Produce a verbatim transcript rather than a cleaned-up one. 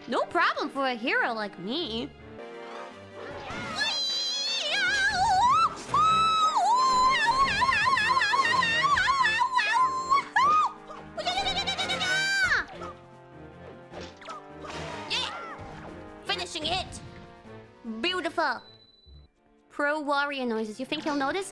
No problem for a hero like me. Yeah! Finishing it! Beautiful. Pro warrior noises. You think he'll notice?